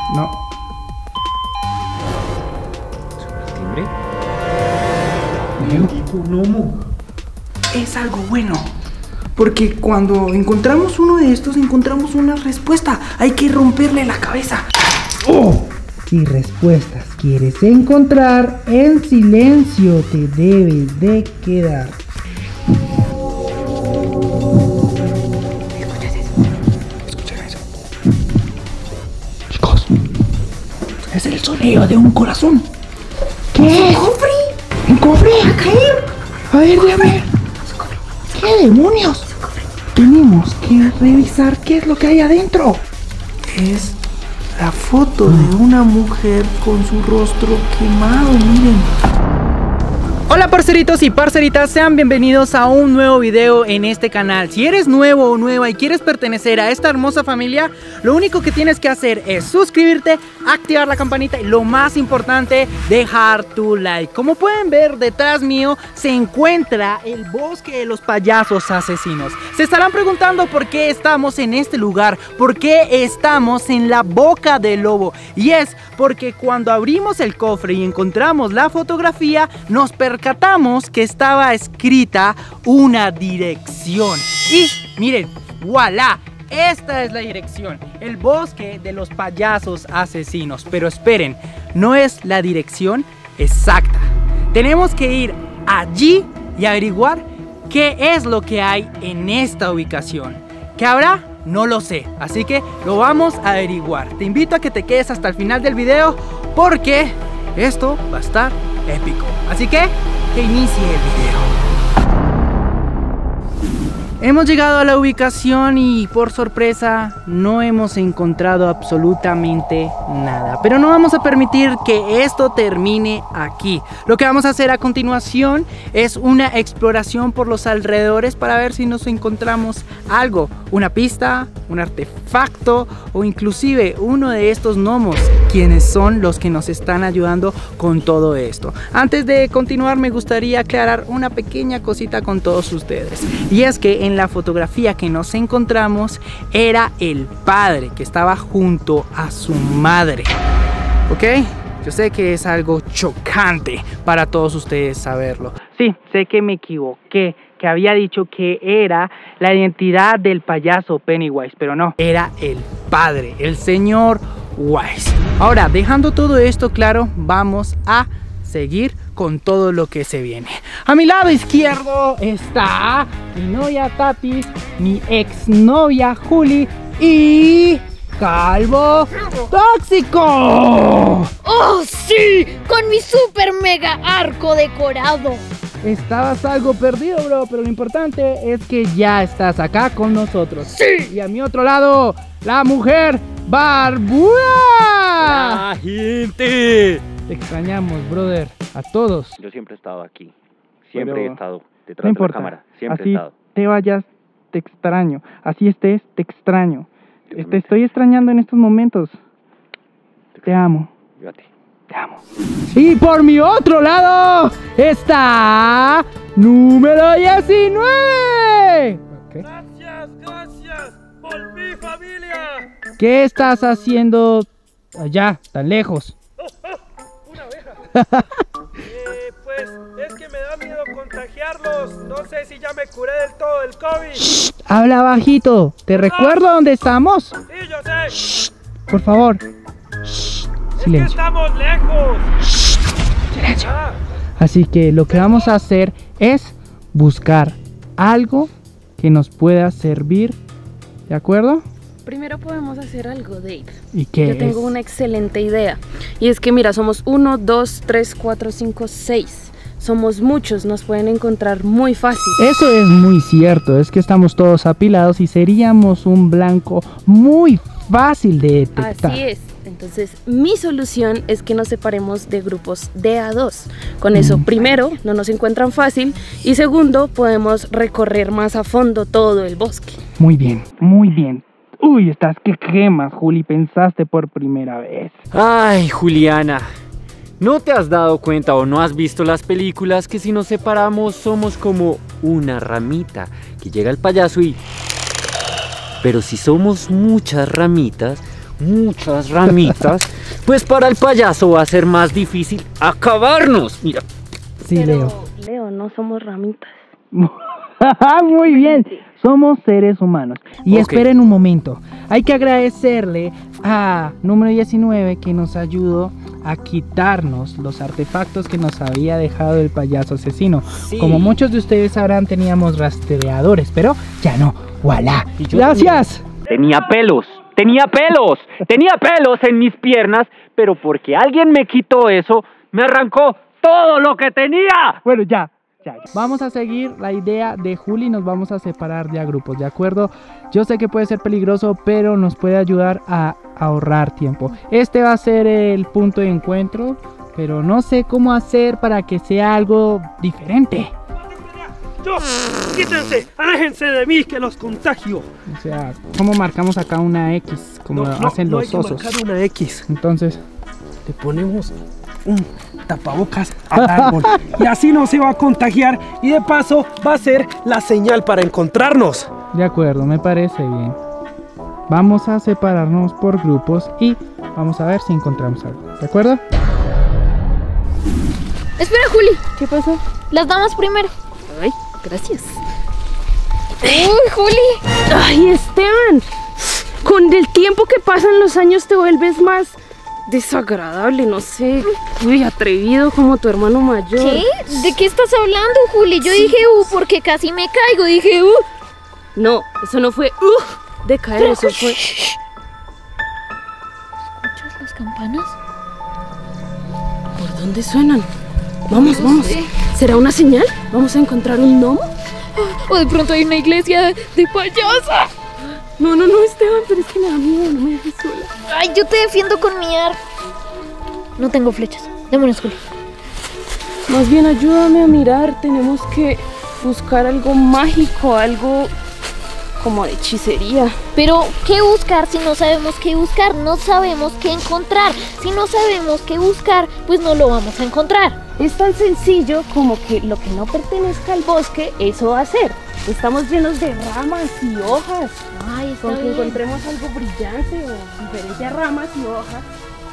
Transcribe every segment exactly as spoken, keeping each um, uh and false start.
No. ¿Timbre? Mítico gnomo. Es algo bueno. Porque cuando encontramos uno de estos, encontramos una respuesta. Hay que romperle la cabeza. ¡Oh! ¿Qué respuestas quieres encontrar? En silencio te debes de quedar. ¿Escuchas eso? ¿Escuchas eso? Chicos, es el sonido de un corazón. ¿Qué? ¿Un cofre? ¿Un cofre? ¿Va a caer? A ver, déjame. ¿Qué demonios? Tenemos que revisar qué es lo que hay adentro. Es la foto de una mujer con su rostro quemado, miren. Hola parceritos y parceritas, sean bienvenidos a un nuevo video en este canal. Si eres nuevo o nueva y quieres pertenecer a esta hermosa familia, lo único que tienes que hacer es suscribirte, activar la campanita y lo más importante, dejar tu like. Como pueden ver detrás mío se encuentra el bosque de los payasos asesinos. Se estarán preguntando por qué estamos en este lugar, por qué estamos en la boca del lobo. Y es porque cuando abrimos el cofre y encontramos la fotografía, nos percatamos que estaba escrita una dirección. Y miren, voilà, esta es la dirección, el bosque de los payasos asesinos. Pero esperen, no es la dirección exacta. Tenemos que ir allí y averiguar qué es lo que hay en esta ubicación. ¿Qué habrá? No lo sé, así que lo vamos a averiguar. Te invito a que te quedes hasta el final del video porque esto va a estar épico. Así que, que inicie el video. Hemos llegado a la ubicación y por sorpresa no hemos encontrado absolutamente nada. Pero no vamos a permitir que esto termine aquí. Lo que vamos a hacer a continuación es una exploración por los alrededores para ver si nos encontramos algo, una pista, un artefacto o inclusive uno de estos gnomos, quienes son los que nos están ayudando con todo esto. Antes de continuar me gustaría aclarar una pequeña cosita con todos ustedes. Y es que en la fotografía que nos encontramos era el padre que estaba junto a su madre. ¿Ok? Yo sé que es algo chocante para todos ustedes saberlo. Sí, sé que me equivoqué, que había dicho que era la identidad del payaso Pennywise, pero no, era el padre, el señor Wise. Ahora, dejando todo esto claro, vamos a seguir con todo lo que se viene. A mi lado izquierdo está mi novia Tati, mi exnovia Juli y Calvo Tóxico. ¡Oh, sí! Con mi super mega arco decorado. Estabas algo perdido, bro, pero lo importante es que ya estás acá con nosotros. ¡Sí! Y a mi otro lado, la mujer barbuda. ¡Hola, gente! Te extrañamos, brother, a todos. Yo siempre he estado aquí. Siempre Pero he estado detrás no de importa, la cámara. Siempre así he estado. te vayas, te extraño. Así estés, te extraño. Yo Te también. estoy extrañando en estos momentos. Te amo. Yo a ti. Te amo. Y por mi otro lado está número diecinueve. ¿Qué? Gracias, gracias. Volví, familia. ¿Qué estás haciendo allá, tan lejos? Una abeja. eh, pues es que me da miedo contagiarlos. No sé si ya me curé del todo del COVID. Shh, habla bajito. ¿Te recuerdo dónde estamos? Sí, yo sé. Shh, por favor. Shh, Es que silencio. estamos lejos. Silencio. Ah, Así que lo que vamos a hacer es buscar algo que nos pueda servir. ¿De acuerdo? Primero podemos hacer algo, Dave. ¿Y qué Yo tengo es? una excelente idea. Y es que mira, somos uno, dos, tres, cuatro, cinco, seis. Somos muchos, nos pueden encontrar muy fácil. Eso es muy cierto, es que estamos todos apilados y seríamos un blanco muy fácil de detectar. Así es. Entonces, mi solución es que nos separemos de grupos de a dos. Con eso, Mm. primero, no nos encuentran fácil. Y segundo, podemos recorrer más a fondo todo el bosque. Muy bien, muy bien. Uy, estás que quemas, Juli, pensaste por primera vez. Ay, Juliana. ¿No te has dado cuenta o no has visto las películas que si nos separamos somos como una ramita que llega el payaso y... Pero si somos muchas ramitas, muchas ramitas, pues para el payaso va a ser más difícil acabarnos. Mira. Sí, Pero, Leo. Leo, no somos ramitas. Muy bien, somos seres humanos. Y Ok. esperen un momento, hay que agradecerle a número diecinueve que nos ayudó a quitarnos los artefactos que nos había dejado el payaso asesino. Sí. Como muchos de ustedes sabrán, teníamos rastreadores, pero ya no. ¡Voilà! Y yo ¡Gracias! Tenía pelos, tenía pelos, tenía pelos en mis piernas, pero porque alguien me quitó eso, me arrancó todo lo que tenía. Bueno, ya, ya, ya. Vamos a seguir la idea de Juli, nos vamos a separar ya grupos, ¿de acuerdo? Yo sé que puede ser peligroso, pero nos puede ayudar a ahorrar tiempo. Este va a ser el punto de encuentro, pero no sé cómo hacer para que sea algo diferente. Yo, quítense, aléjense de mí que los contagio. O sea, ¿cómo marcamos acá una X? Como No, no, hacen no hay los que osos. marcar una X. Entonces, Le ponemos un tapabocas al árbol y así no se va a contagiar y de paso va a ser la señal para encontrarnos. de acuerdo, me parece bien. Vamos a separarnos por grupos y vamos a ver si encontramos algo, ¿de acuerdo? Espera, Juli. ¿Qué pasó? Las damas primero. Ay, gracias. Uy, Juli. Ay, Esteban. Con el tiempo que pasan los años te vuelves más desagradable, no sé. Uy, atrevido como tu hermano mayor. ¿Qué? ¿De qué estás hablando, Juli? Yo dije, uh, porque casi me caigo. Dije, uh. No, eso no fue uh, de caer, eso fue. ¿Escuchas las campanas? ¿Por dónde suenan? Vamos, No vamos. sé. ¿Será una señal? ¿Vamos a encontrar un gnomo? O de pronto hay una iglesia de, de payasos. No, no, no, Esteban, pero es que me da miedo, no me dejes sola. Ay, yo te defiendo con mi arco. No tengo flechas. Démonos, Juli. Más bien ayúdame a mirar, tenemos que buscar algo mágico, algo como de hechicería. Pero, ¿qué buscar si no sabemos qué buscar? No sabemos qué encontrar. Si no sabemos qué buscar, pues no lo vamos a encontrar. Es tan sencillo como que lo que no pertenezca al bosque, eso va a ser. Estamos llenos de ramas y hojas. Ay, está Con que bien. encontremos algo brillante o diferente a ramas y hojas.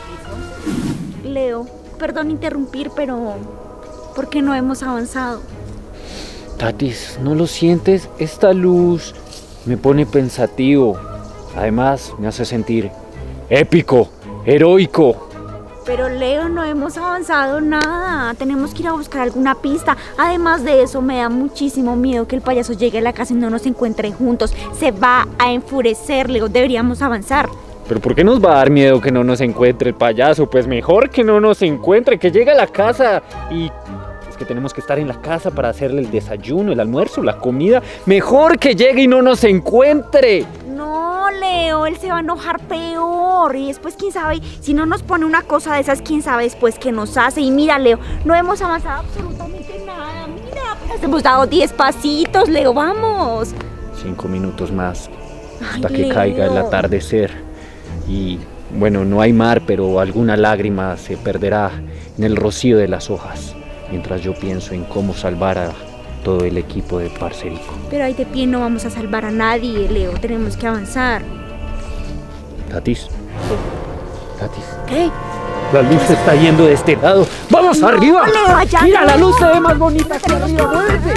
Leo, perdón interrumpir, pero ¿por qué no hemos avanzado? Tatis, ¿no lo sientes? Esta luz me pone pensativo. Además, me hace sentir épico, heroico. Pero Leo, no hemos avanzado nada. Tenemos que ir a buscar alguna pista. Además de eso, me da muchísimo miedo que el payaso llegue a la casa y no nos encuentre juntos. Se va a enfurecer, Leo. Deberíamos avanzar. ¿Pero por qué nos va a dar miedo que no nos encuentre el payaso? Pues mejor que no nos encuentre, que llegue a la casa y... Es que tenemos que estar en la casa para hacerle el desayuno, el almuerzo, la comida. Mejor que llegue y no nos encuentre. No, Leo, él se va a enojar peor. Y después, quién sabe, si no nos pone una cosa de esas, quién sabe después qué nos hace. Y mira, Leo, no hemos avanzado absolutamente nada. Mira, apenas hemos dado diez pasitos, Leo, vamos. Cinco minutos más hasta Ay, que Leo. caiga el atardecer. Y bueno, no hay mar, pero alguna lágrima se perderá en el rocío de las hojas. Mientras yo pienso en cómo salvar a todo el equipo de Parcerico. Pero ahí de pie no vamos a salvar a nadie, Leo. Tenemos que avanzar. Tatis. Tatis. ¿Qué? La luz se está yendo de este lado. ¡Vamos No, arriba! Leo, allá ¡Mira, no. la luz se ve más bonita que Tenemos que arriba! ¡Muévete!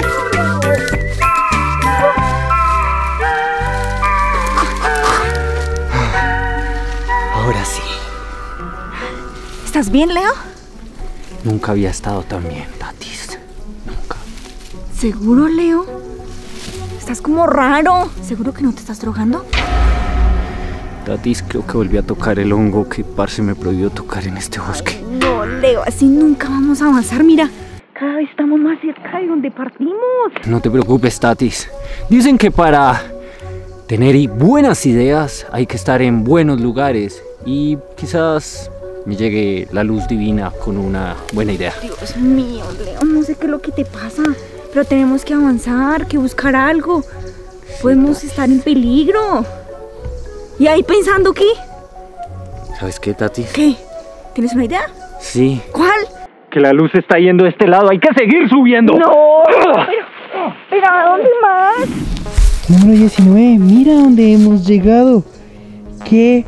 Ahora sí. ¿Estás bien, Leo? Nunca había estado tan bien, Tatis. Nunca. ¿Seguro, Leo? Estás como raro. ¿Seguro que no te estás drogando? Tatis, creo que volví a tocar el hongo que Parce me prohibió tocar en este bosque. No, Leo, así nunca vamos a avanzar. Mira, cada vez estamos más cerca de donde partimos. No te preocupes, Tatis. Dicen que para tener i- buenas ideas hay que estar en buenos lugares. Y quizás me llegue la luz divina con una buena idea. Dios mío, Leo, no sé qué es lo que te pasa. Pero tenemos que avanzar, que buscar algo. Podemos estar en peligro. ¿Y ahí pensando qué? ¿Sabes qué, Tatis? ¿Qué? ¿Tienes una idea? Sí. ¿Cuál? Que la luz está yendo de este lado. Hay que seguir subiendo. No, pero, pero ¿a dónde más? Número diecinueve, mira dónde hemos llegado. ¡Qué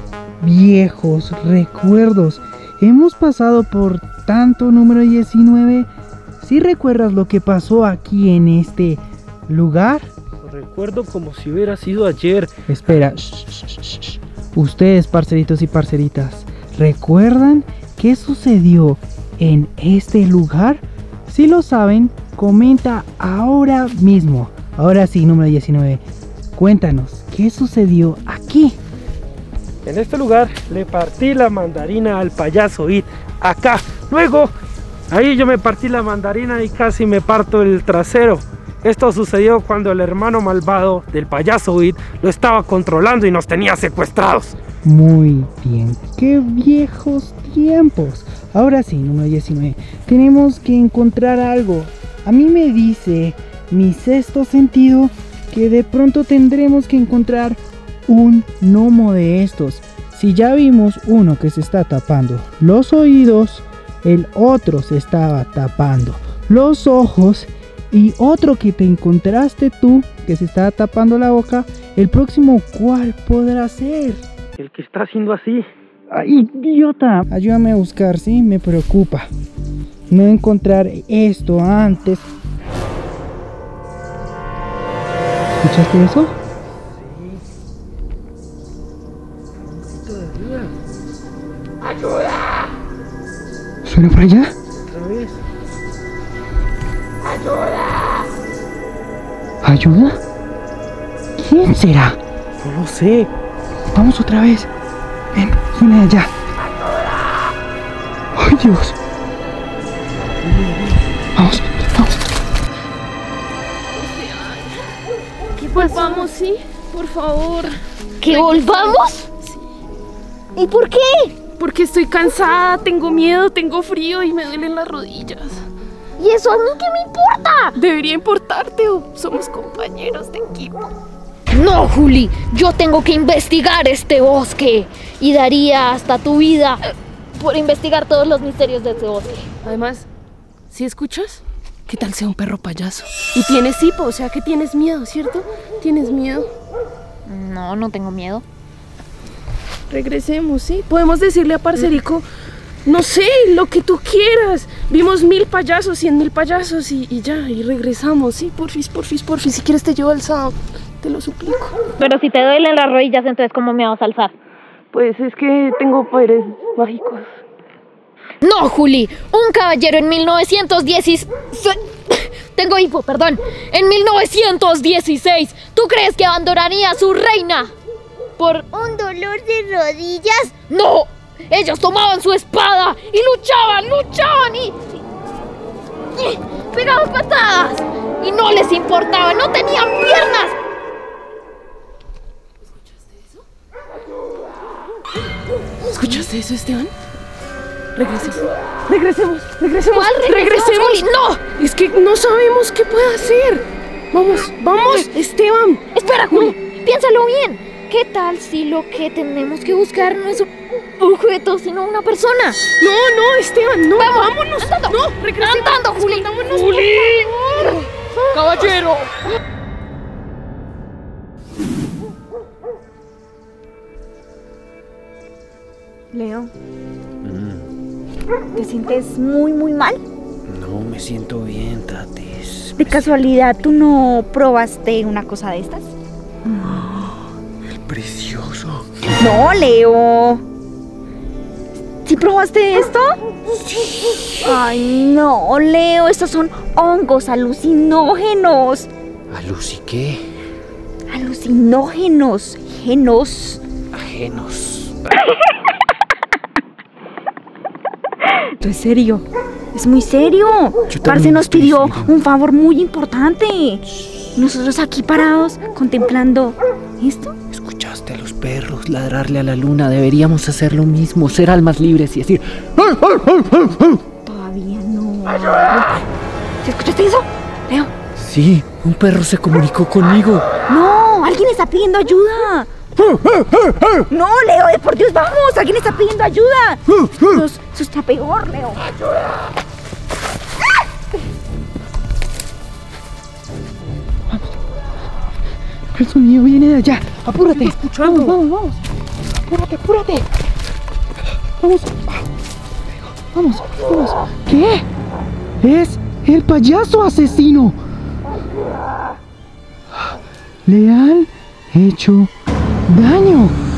viejos recuerdos. Hemos pasado por tanto número diecinueve. ¿Sí recuerdas lo que pasó aquí en este lugar? Recuerdo como si hubiera sido ayer. Espera, shh, shh, shh, shh. Ustedes, parceritos y parceritas, ¿recuerdan qué sucedió en este lugar? Si lo saben, comenta ahora mismo. Ahora sí, número diecinueve. Cuéntanos, ¿qué sucedió aquí? En este lugar le partí la mandarina al payaso It. Acá. Luego, ahí yo me partí la mandarina y casi me parto el trasero. Esto sucedió cuando el hermano malvado del payaso It lo estaba controlando y nos tenía secuestrados. Muy bien, qué viejos tiempos. Ahora sí, número diecinueve. Tenemos que encontrar algo. A mí me dice mi sexto sentido que de pronto tendremos que encontrar un gnomo de estos. Si ya vimos uno que se está tapando los oídos, el otro se estaba tapando los ojos y otro que te encontraste tú que se estaba tapando la boca, el próximo ¿cuál podrá ser? El que está haciendo así. ¡Ay, idiota! Ayúdame a buscar, ¿sí? Me preocupa no encontrar esto antes. ¿Escuchaste eso? ¡Ayuda! ¿Suena por allá? Otra vez. ¿Ayuda? ¿Quién será? No lo sé. Vamos otra vez. Ven, suena de allá. ¡Ay, Dios! Vamos, vamos. ¿Qué pasa? Vamos, sí, por favor. ¿Que volvamos? ¿Y por qué? Porque estoy cansada, tengo miedo, tengo frío y me duelen las rodillas. ¿Y eso a mí qué me importa? Debería importarte o somos compañeros de equipo. No, Juli, yo tengo que investigar este bosque y daría hasta tu vida por investigar todos los misterios de este bosque. Además, ¿sí escuchas? ¿Qué tal sea un perro payaso? Y tienes hipo, o sea que tienes miedo, ¿cierto? ¿Tienes miedo? No, no tengo miedo. Regresemos, ¿sí? Podemos decirle a Parcerico, no sé, lo que tú quieras. Vimos mil payasos, cien mil payasos y, y ya, y regresamos, ¿sí? Porfis, porfis, porfis. Si quieres te llevo al sábado, te lo suplico. Pero si te duelen las rodillas, entonces ¿cómo me vas a alzar? Pues es que tengo poderes mágicos. No, Juli, un caballero en mil novecientos dieciséis... Tengo hipo, perdón. En mil novecientos dieciséis, ¿tú crees que abandonaría a su reina por un dolor de rodillas? ¡No! Ellos tomaban su espada y luchaban, luchaban y... y pegaban patadas. Y no les importaba, no tenían piernas. ¿Escuchaste eso, Esteban? Regresemos. Regresemos, regresemos. ¿Cuál regresemos? Regresemos. No. Es que no sabemos qué puede hacer. Vamos, vamos, Esteban. Espera, Juli, piénsalo bien. ¿Qué tal si lo que tenemos que buscar no es un objeto, sino una persona? No, no, Esteban, no. Vamos, vámonos. andando. No, regresemos. Andando, Juli. Escondámonos, Juli. por favor. ¡Caballero! Leo, ¿te sientes muy, muy mal? No me siento bien, Tatis. ¿De casualidad tú no probaste una cosa de estas? Precioso. No, Leo. ¿Sí probaste esto? Sí. Ay, no, Leo, estos son hongos alucinógenos. ¿Aluci qué? Alucinógenos, genos. Ajenos. Esto es serio, es muy serio. Yo Parce también nos estoy pidió serio. un favor muy importante. Nosotros aquí parados, contemplando esto. ¿Escuchaste a los perros ladrarle a la luna? Deberíamos hacer lo mismo, ser almas libres y decir... Todavía no. ¿Sí escuchaste eso, Leo? Sí, un perro se comunicó conmigo. No, alguien está pidiendo ayuda. No, Leo, de por Dios, vamos. Alguien está pidiendo ayuda. Eso, eso está peor, Leo. El sonido viene de allá. Apúrate. escuchando. Vamos, vamos, vamos. apúrate, apúrate. Vamos. Vamos, vamos. ¿Qué? Es el payaso asesino. Le han hecho daño.